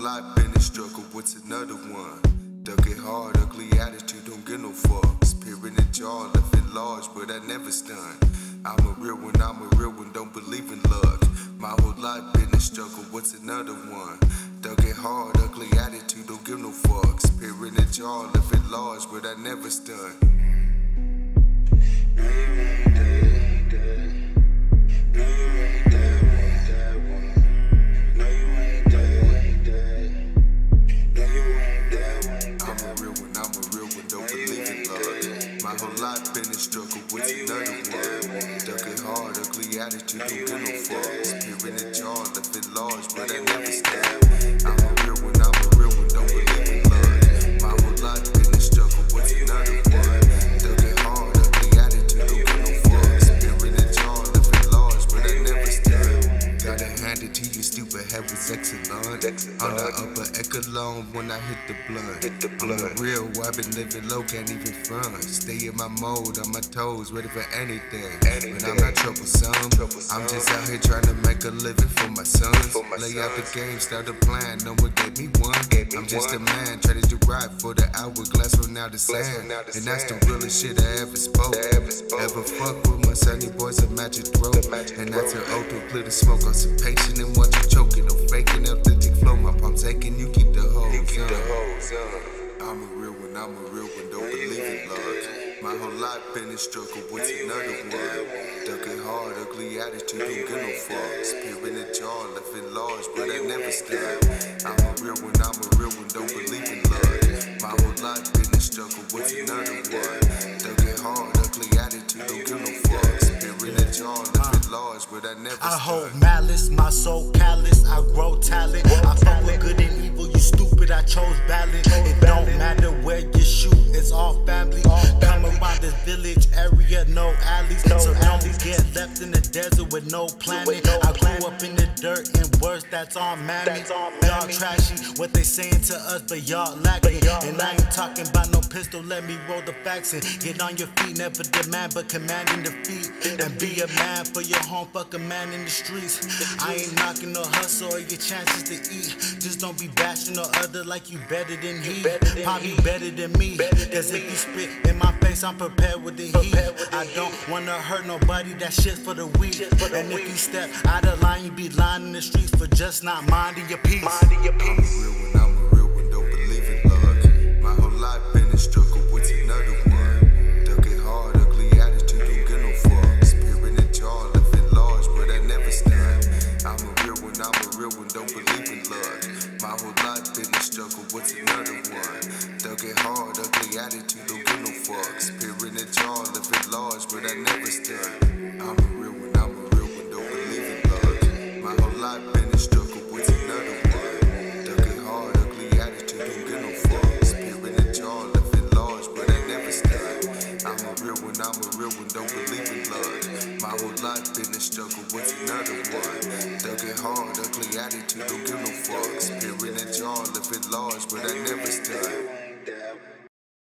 life been a struggle, what's another one? Dug it hard, ugly attitude, don't get no fucks. Spirit in jar, left it large, but I never stunned. I'm a real one, don't believe in luck. My whole life been a struggle, what's another one? Dug it hard, ugly attitude, don't give no fucks. Spirit in jar, left it large, but I never stunned. My whole life been a struggle, what's another one? Dug it hard, ugly attitude, don't give no fucks. Spirit in jar, left it large, but I never stand. I'm a real one, don't believe in love. My whole life been a struggle, what's another one? Dug it hard, ugly attitude, don't give no fucks. Spirit in jar, left it large, but I never stand. Gotta hand it to you, stupid head was excellent. On the upper echelon when I hit the blunt. I'm real, I've been living low, can't even front. Stay in my mode, on my toes, ready for anything. But I'm not troublesome. I'm just out here trying to make a living for my sons. Lay out the game, start a plan, no one gave me one. I'm just a man, trying to ride for the hourglass from out the sand. And that's the realest shit I ever spoke. Ever fuck with my sunny boys, a magic throat. And that's an oath to clear the smoke. I'm so patient and watch you choking. No faking, authentic flow, my palm taking, you keep the hoes. I'm a real one, don't believe in luck. My whole life been a struggle, what's another one? Dug it hard, ugly attitude, don't give no fucks. Spirit in jar, left it large, but I never stand. I'm a real one, don't believe in luck. My whole life been a struggle, what's another one? Dug it hard, ugly attitude, don't give no fucks. Spirit in jar, left it large, but I never stand. I hold malice, my soul callous, I grow talent. I fuck with good and evil, you stupid, I chose balance. It don't matter where you shoot, it's all family. Come around this village area, no alleys. So don't get left in the desert with no planning. I grew up in the dirt and worse, that's on mammy. Y'all trashy, what they saying to us, but y'all lacking. And I ain't talking about no pistol, let me roll the facts and get on your feet, never demand but commanding defeat. And be a man for your home, fuck a man in the streets. I ain't knocking no hustle or your chances to eat. Just don't be bashing no other like you better than he. Probably better than me. Cause if you spit in my face, I'm prepared with the heat. I don't wanna hurt nobody, that shit for the weak. And if you step out of line, you be lying in the streets for just not minding your peace. I'm a real one, don't believe in luck. My whole life been a struggle, what's another one? Dug it hard, ugly attitude, don't get no fucks. Spirit in jar, left it large, but I never stand. I'm a real one, don't believe in luck. My whole life been a struggle, what's another one? Dug it hard, ugly attitude, don't get no fucks. Spirit in jar, left it large, but I never stand. I'm a real one, don't believe in luck. My whole life been a struggle, what's another one? Dug it hard, ugly attitude, don't get no fucks. Spirit in jar, left it large, but I never stand. I'm a real one, don't believe in luck. My whole life been a struggle, what's another one? Dug it hard, ugly attitude, don't give no fucks. Spirit in jar, left it large, but I never stand.